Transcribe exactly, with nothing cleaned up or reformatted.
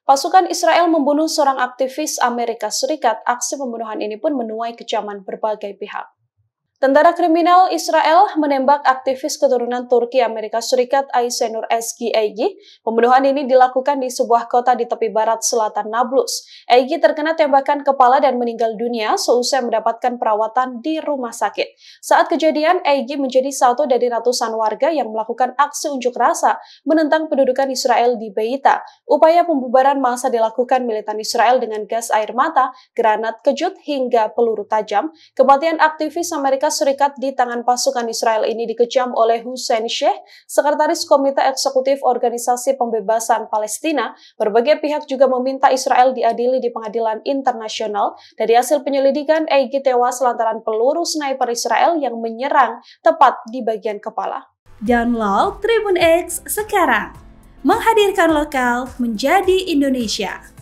Pasukan Israel membunuh seorang aktivis Amerika Serikat. Aksi pembunuhan ini pun menuai kecaman berbagai pihak. Tentara kriminal Israel menembak aktivis keturunan Turki Amerika Serikat Aysenur Ezgi Egi. Pembunuhan ini dilakukan di sebuah kota di tepi barat selatan Nablus. Egi terkena tembakan kepala dan meninggal dunia seusai mendapatkan perawatan di rumah sakit. Saat kejadian, Egi menjadi satu dari ratusan warga yang melakukan aksi unjuk rasa menentang pendudukan Israel di Beita. Upaya pembubaran massa dilakukan militan Israel dengan gas air mata, granat kejut, hingga peluru tajam. Kematian aktivis Amerika Serikat di tangan pasukan Israel ini dikecam oleh Hussein Sheikh, Sekretaris Komite Eksekutif Organisasi Pembebasan Palestina. Berbagai pihak juga meminta Israel diadili di pengadilan internasional. Dari hasil penyelidikan, Egi tewas lantaran peluru sniper Israel yang menyerang tepat di bagian kepala. Download Tribun X sekarang, menghadirkan lokal menjadi Indonesia.